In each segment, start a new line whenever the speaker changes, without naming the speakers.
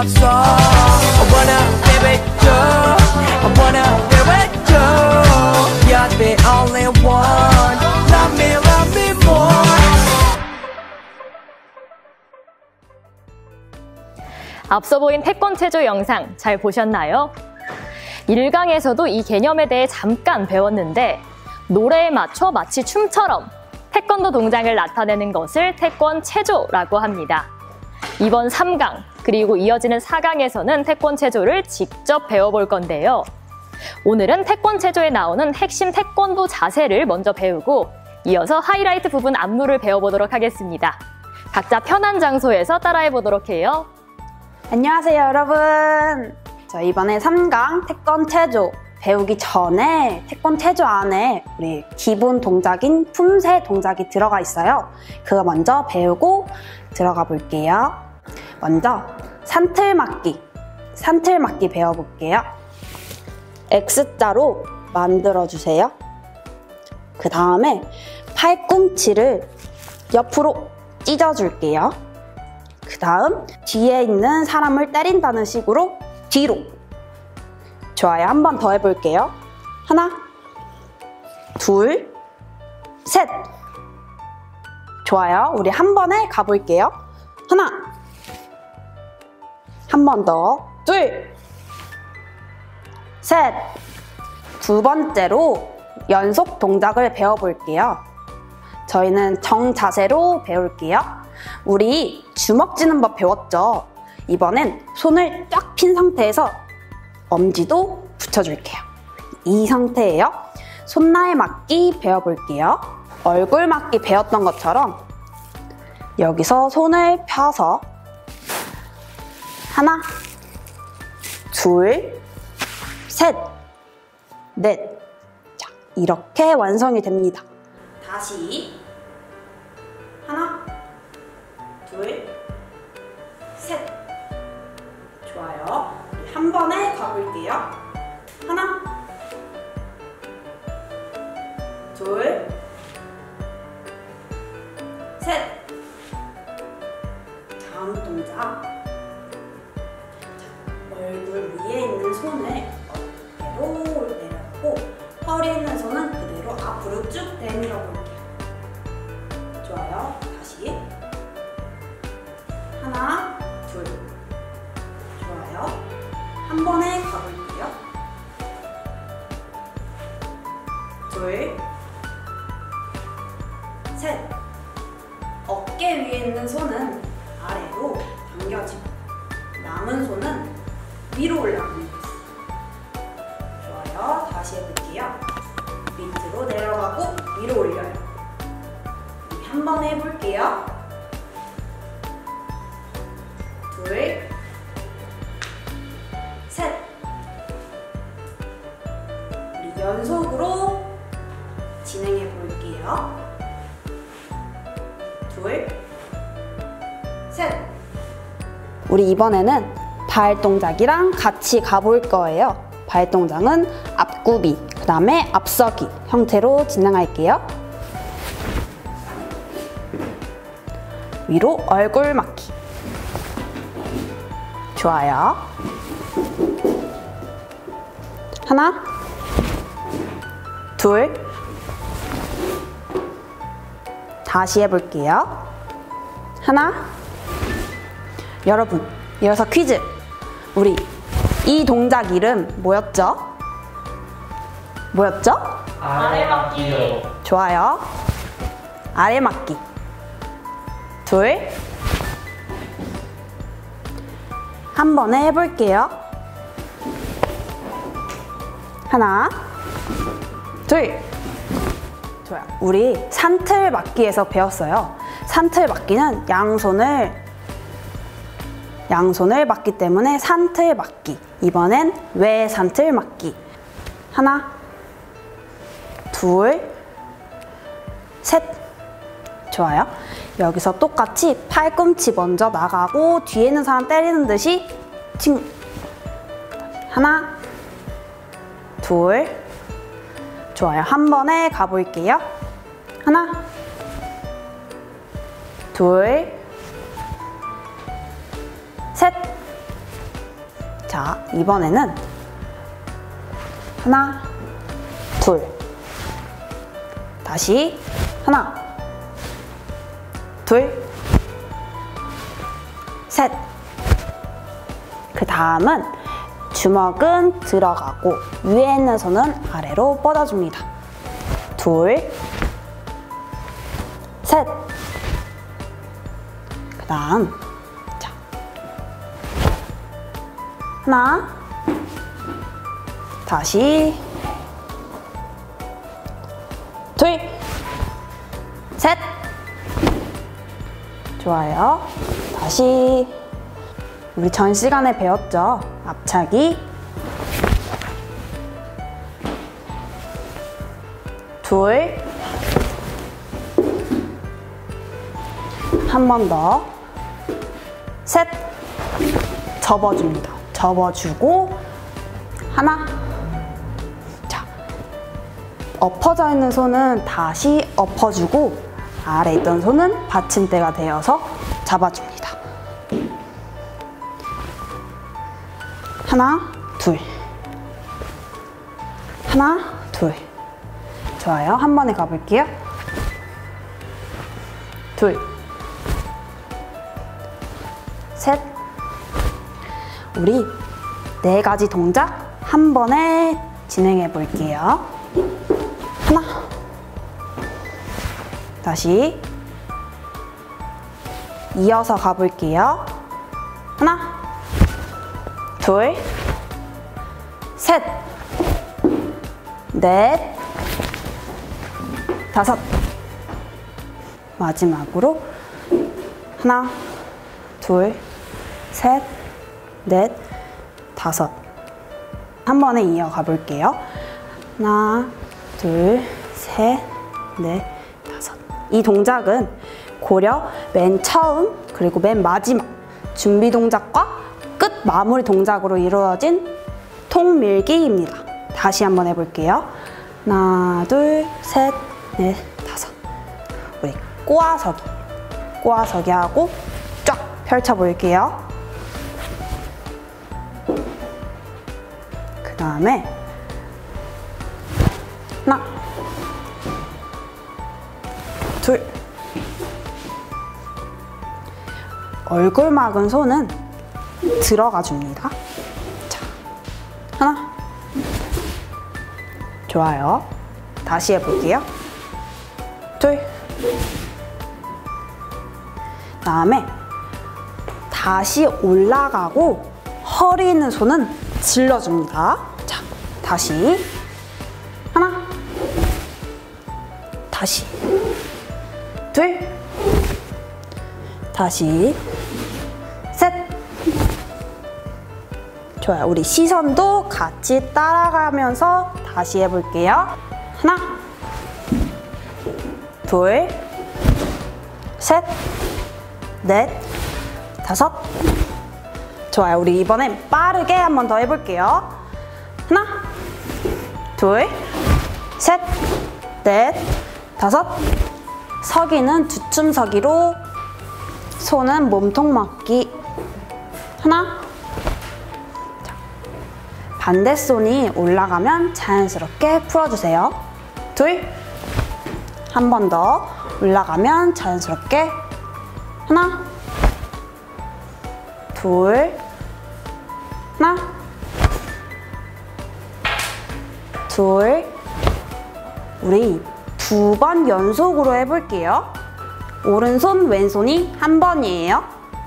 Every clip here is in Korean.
없어. I wanna be with you, I wanna be with you. You're the only one. Love me more.
앞서 보인 태권체조 영상 잘 보셨나요? 1강에서도 이 개념에 대해 잠깐 배웠는데 노래에 맞춰 마치 춤처럼 태권도 동작을 나타내는 것을 태권체조라고 합니다. 이번 3강 그리고 이어지는 4강에서는 태권체조를 직접 배워볼 건데요. 오늘은 태권체조에 나오는 핵심 태권도 자세를 먼저 배우고 이어서 하이라이트 부분 안무를 배워보도록 하겠습니다. 각자 편한 장소에서 따라해보도록 해요.
안녕하세요 여러분. 자, 이번에 3강 태권체조 배우기 전에 태권체조 안에 우리 기본 동작인 품새 동작이 들어가 있어요. 그거 먼저 배우고 들어가 볼게요. 먼저 산틀맞기 배워볼게요. X자로 만들어주세요. 그 다음에 팔꿈치를 옆으로 찢어줄게요. 그 다음 뒤에 있는 사람을 때린다는 식으로 뒤로. 좋아요. 한 번 더 해볼게요. 하나, 둘, 셋. 좋아요. 우리 한 번에 가볼게요. 하나, 한 번 더, 둘, 셋. 두 번째로 연속 동작을 배워볼게요. 저희는 정자세로 배울게요. 우리 주먹 쥐는 법 배웠죠? 이번엔 손을 쫙 핀 상태에서 엄지도 붙여줄게요. 이 상태예요. 손날 맞기 배워볼게요. 얼굴 맞기 배웠던 것처럼 여기서 손을 펴서 하나, 둘, 셋, 넷. 자, 이렇게 완성이 됩니다. 다시 하나, 둘, 셋. 좋아요. 한 번에 가볼게요. 하나, 둘, 셋. 다음 동작. 얼굴 위에 있는 손을 어깨로 내렸고 허리에 있는 손은 그대로 앞으로 쭉 내밀어 볼게요. 좋아요. 다시 하나, 둘. 좋아요. 한 번에 가볼게요. 둘, 셋. 어깨 위에 있는 손은 아래로 당겨지고 남은 손은 위로 올라갑니다. 좋아요. 다시 해볼게요. 밑으로 내려가고 위로 올려요. 한 번 해볼게요. 둘, 셋. 우리 연속으로 진행해 볼게요. 둘, 셋. 우리 이번에는 발 동작이랑 같이 가볼 거예요. 발 동작은 앞구비, 그 다음에 앞서기 형태로 진행할게요. 위로 얼굴 맞기. 좋아요. 하나, 둘. 다시 해볼게요. 하나. 여러분, 이어서 퀴즈. 우리 이 동작 이름 뭐였죠? 뭐였죠?
아래맞기요.
좋아요. 아래맞기. 둘. 한 번에 해볼게요. 하나, 둘. 좋아요. 우리 산틀맞기에서 배웠어요. 산틀맞기는 양손을 맞기 때문에 산틀맞기. 이번엔 외산틀맞기. 하나, 둘, 셋. 좋아요. 여기서 똑같이 팔꿈치 먼저 나가고 뒤에 있는 사람 때리는 듯이 칭. 하나, 둘. 좋아요. 한 번에 가볼게요. 하나, 둘, 셋. 자, 이번에는 하나, 둘. 다시 하나, 둘, 셋. 그 다음은 주먹은 들어가고 위에 있는 손은 아래로 뻗어줍니다. 둘, 셋. 그 다음 자, 하나, 다시 둘, 셋. 좋아요. 다시 우리 전 시간에 배웠죠? 앞차기. 둘. 한 번 더. 셋. 접어줍니다. 접어주고 하나. 자, 엎어져 있는 손은 다시 엎어주고 아래 있던 손은 받침대가 되어서 잡아줍니다. 하나, 둘. 하나, 둘. 좋아요. 한 번에 가볼게요. 둘. 셋. 우리 4가지 동작 한 번에 진행해 볼게요. 하나. 다시. 이어서 가볼게요. 하나. 둘, 셋, 넷, 다섯. 마지막으로 하나, 둘, 셋, 넷, 다섯. 한 번에 이어가 볼게요. 하나, 둘, 셋, 넷, 다섯. 이 동작은 고려 맨 처음 그리고 맨 마지막 준비 동작과 끝 마무리 동작으로 이루어진 통밀기입니다. 다시 한번 해볼게요. 하나, 둘, 셋, 넷, 다섯. 우리 꼬아서기. 꼬아서기 하고 쫙 펼쳐볼게요. 그 다음에 하나, 둘. 얼굴 막은 손은 들어가 줍니다. 자, 하나. 좋아요. 다시 해볼게요. 둘. 다음에 다시 올라가고 허리 있는 손은 질러줍니다. 자, 다시. 하나. 다시. 둘. 다시. 셋. 좋아요. 우리 시선도 같이 따라가면서 다시 해볼게요. 하나, 둘, 셋, 넷, 다섯. 좋아요. 우리 이번엔 빠르게 한 번 더 해볼게요. 하나, 둘, 셋, 넷, 다섯. 서기는 주춤서기로, 손은 몸통 맞기. 하나. 자, 반대 손이 올라가면 자연스럽게 풀어주세요. 둘. 한 번 더 올라가면 자연스럽게. 하나. 둘. 하나. 둘. 우리 2번 연속으로 해볼게요. 오른손, 왼손이 한 번이에요.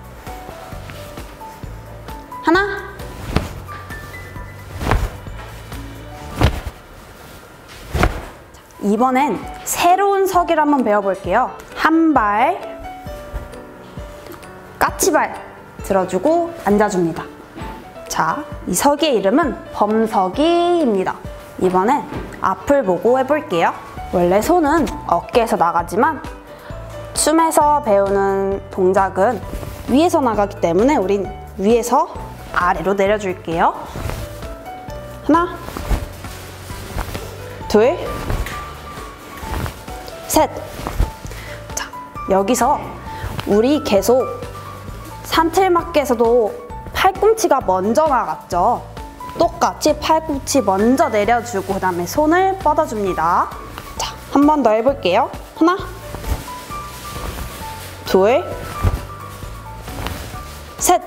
하나. 이번엔 새로운 서기를 한번 배워볼게요. 한 발, 까치발 들어주고 앉아줍니다. 자, 이 서기의 이름은 범서기입니다. 이번엔 앞을 보고 해볼게요. 원래 손은 어깨에서 나가지만 춤에서 배우는 동작은 위에서 나가기 때문에 우린 위에서 아래로 내려줄게요. 하나, 둘, 셋. 자, 여기서 우리 계속 산틀맞기에서도 팔꿈치가 먼저 나갔죠. 똑같이 팔꿈치 먼저 내려주고 그 다음에 손을 뻗어줍니다. 자, 한 번 더 해볼게요. 하나, 둘, 셋.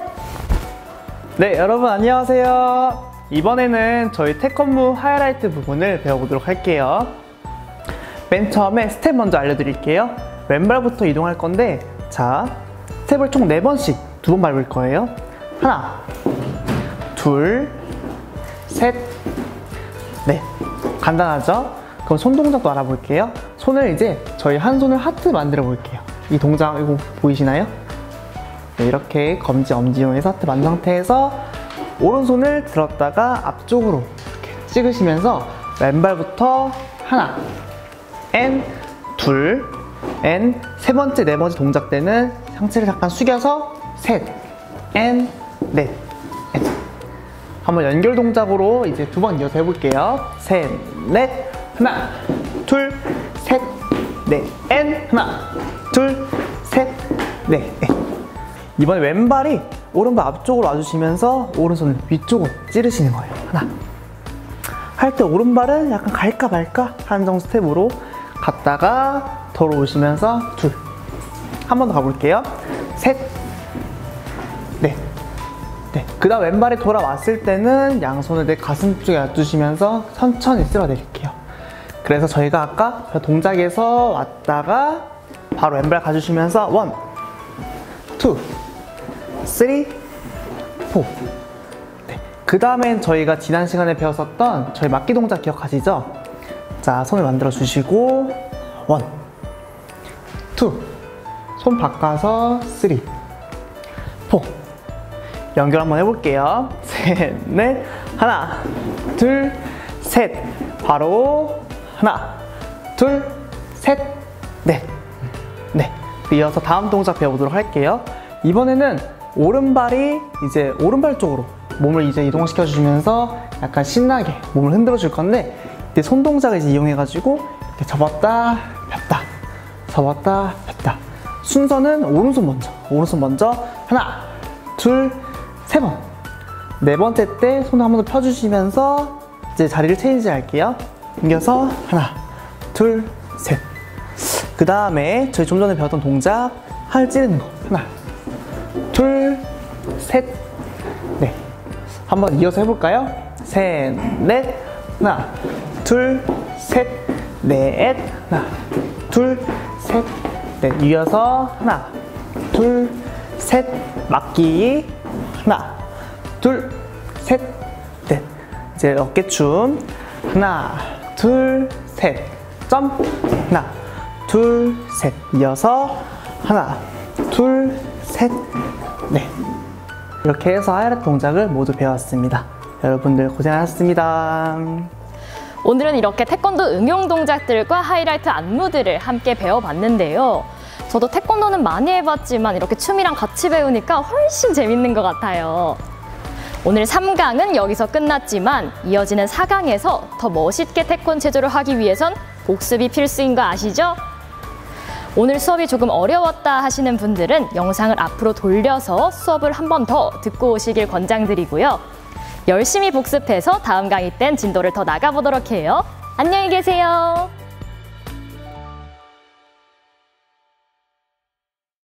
네, 여러분 안녕하세요. 이번에는 저희 태권무 하이라이트 부분을 배워보도록 할게요. 맨 처음에 스텝 먼저 알려드릴게요. 왼발부터 이동할 건데, 자, 스텝을 총 4번씩 2번 밟을 거예요. 하나, 둘, 셋, 넷. 간단하죠? 그럼 손 동작도 알아볼게요. 손을 이제 저희 한 손을 하트 만들어 볼게요. 이 동작 이거 보이시나요? 네, 이렇게 검지, 엄지 이용해서 하트 만든 상태에서 오른손을 들었다가 앞쪽으로 이렇게 찍으시면서 왼발부터 하나, 앤, 둘, 앤, 세 번째, 네 번째 동작 때는 상체를 잠깐 숙여서 셋, 앤, 넷, 앤. 한번 연결 동작으로 이제 2번 이어서 해볼게요. 셋, 넷, 하나, 둘, 셋, 넷, 앤, 하나, 둘, 셋, 넷, 앤. 이번에 왼발이 오른발 앞쪽으로 와주시면서 오른손을 위쪽으로 찌르시는 거예요. 하나. 할 때 오른발은 약간 갈까 말까 하는 정도 스텝으로 갔다가 돌아오시면서 둘. 한 번 더 가볼게요. 셋, 넷. 네. 그 다음 왼발이 돌아왔을 때는 양손을 내 가슴 쪽에 놔두시면서 천천히 쓸어내릴게요. 그래서 저희가 아까 동작에서 왔다가 바로 왼발 가주시면서 1, 2, 3, 4. 네. 그 다음엔 저희가 지난 시간에 배웠었던 저희 막기 동작 기억하시죠? 자, 손을 만들어 주시고 1, 2, 손 바꿔서 3, 4. 연결 한번 해볼게요. 셋, 넷, 하나, 둘, 셋. 바로 하나, 둘, 셋, 넷. 네. 이어서 다음 동작 배워보도록 할게요. 이번에는 오른발이 이제 오른발 쪽으로 몸을 이제 이동시켜 주시면서 약간 신나게 몸을 흔들어 줄 건데, 이때 손 동작을 이제 이용해가지고 이렇게 접었다 폈다, 접었다 폈다. 순서는 오른손 먼저 하나, 둘, 세 번. 네 번째 때 손을 한 번 더 펴주시면서 이제 자리를 체인지 할게요. 당겨서 하나, 둘, 셋. 그 다음에 저희 좀 전에 배웠던 동작 팔 찌르는 거. 하나, 둘, 셋, 넷. 한번 이어서 해볼까요? 셋, 넷, 하나, 둘, 셋, 넷, 하나, 둘, 셋, 넷. 이어서 하나, 둘, 셋, 막기. 하나, 둘, 셋, 넷. 이제 어깨춤. 하나, 둘, 셋, 점프. 하나, 둘, 셋. 이어서 하나, 둘, 셋, 넷. 이렇게 해서 하이라이트 동작을 모두 배웠습니다. 여러분들 고생하셨습니다.
오늘은 이렇게 태권도 응용 동작들과 하이라이트 안무들을 함께 배워봤는데요. 저도 태권도는 많이 해봤지만 이렇게 춤이랑 같이 배우니까 훨씬 재밌는 것 같아요. 오늘 3강은 여기서 끝났지만 이어지는 4강에서 더 멋있게 태권 체조를 하기 위해선 복습이 필수인 거 아시죠? 오늘 수업이 조금 어려웠다 하시는 분들은 영상을 앞으로 돌려서 수업을 한 번 더 듣고 오시길 권장드리고요. 열심히 복습해서 다음 강의 땐 진도를 더 나가보도록 해요. 안녕히 계세요.